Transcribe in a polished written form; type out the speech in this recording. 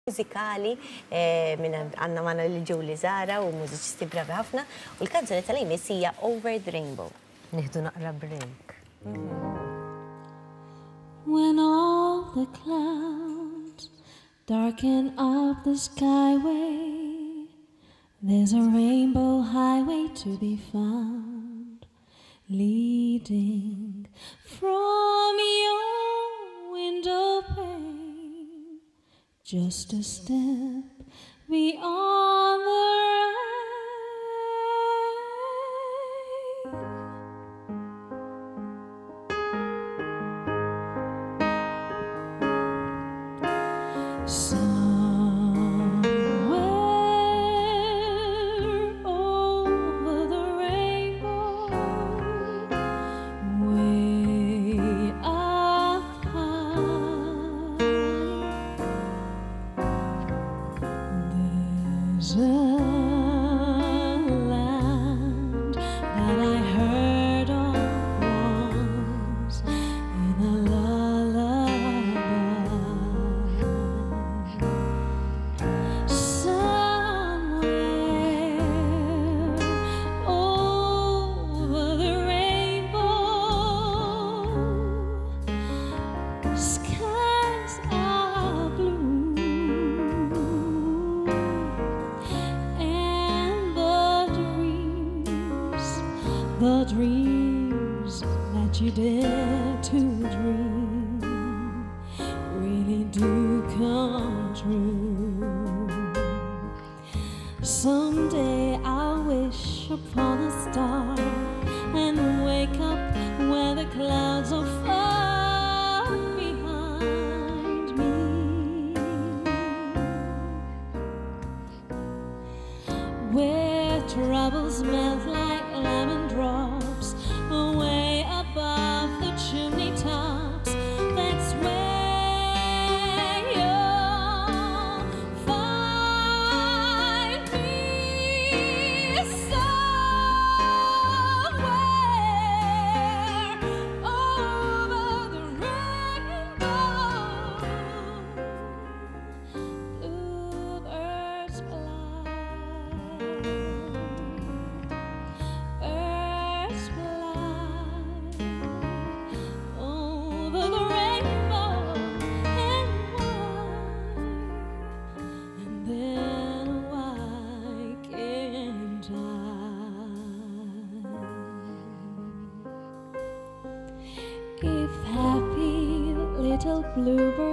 mużikali minn għanna manna li ġuli Zahra u mużiċisti bravi ħafna u l-kanzuni tal-jmiss hija Over the Rainbow. Nieħdu naqra break. When all the clouds darken up the skyway, there's a rainbow highway to be found, leading from your window pane, just a step beyond the rain. Somewhere over the rainbow, way up high, there's a land that I heard of once in a lullaby. Somewhere over the rainbow, skies are blue, and the dreams that you dare to dream really do come true. Someday I'll wish upon a star and wake up where the clouds are far behind me, where troubles melt like lemon drops away above the chimney tops. That's where you'll find me, somewhere over the rainbow. Bluebirds fly, birds fly over the rainbow, and then why can't I? If happy little bluebird